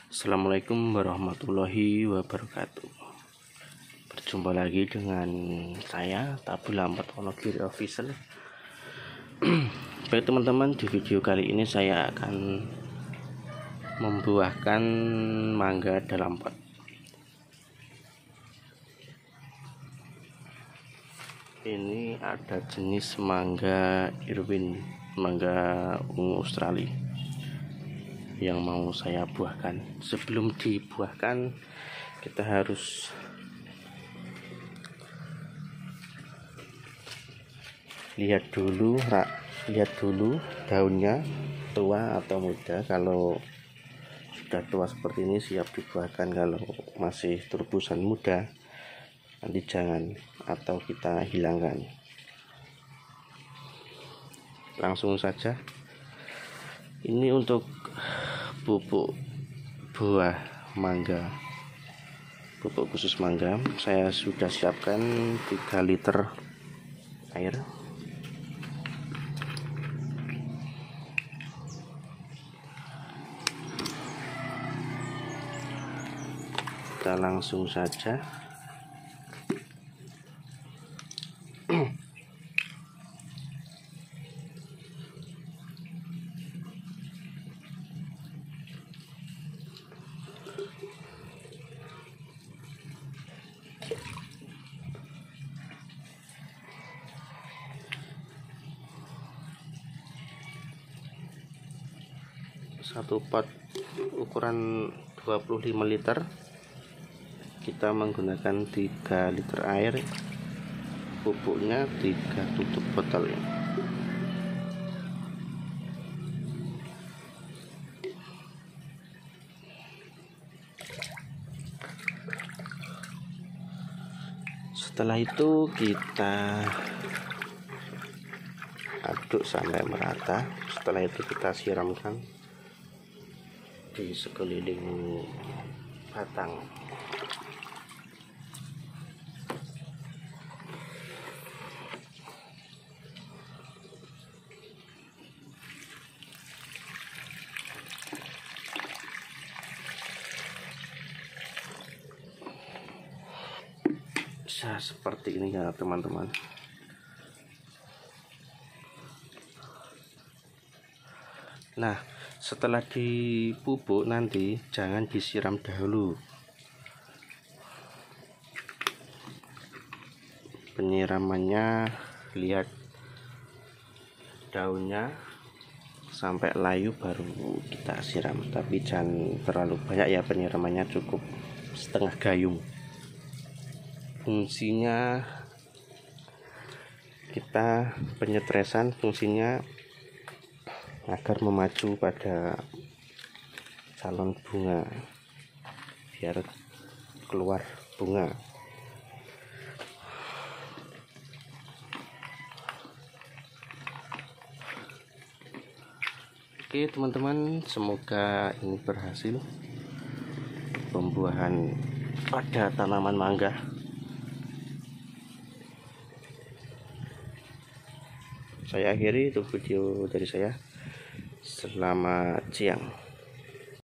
Assalamualaikum warahmatullahi wabarakatuh. Berjumpa lagi dengan saya Tabul Lampat Wonogiri Official. Baik teman-teman, di video kali ini saya akan membuahkan mangga dalam pot. Ini ada jenis mangga Irwin, mangga ungu Australia yang mau saya buahkan. Sebelum dibuahkan, kita harus lihat dulu daunnya tua atau muda. Kalau sudah tua seperti ini siap dibuahkan, kalau masih terubusan muda nanti jangan, atau kita hilangkan. Langsung saja, ini untuk pupuk buah mangga, pupuk khusus mangga. Saya sudah siapkan 3 liter air. Kita langsung saja satu pot ukuran 25 liter. Kita menggunakan 3 liter air, pupuknya 3 tutup botol ya. Setelah itu kita aduk sampai merata. Setelah itu kita siramkan di sekeliling batang. Bisa seperti ini ya teman-teman. Nah, setelah dipupuk nanti jangan disiram dahulu. Penyiramannya, lihat daunnya sampai layu baru kita siram, tapi jangan terlalu banyak ya penyiramannya, cukup setengah gayung. Fungsinya kita penyetresan, fungsinya agar memacu pada calon bunga biar keluar bunga. Oke teman-teman, semoga ini berhasil pembuahan pada tanaman mangga. Saya akhiri itu video dari saya. Selamat siang.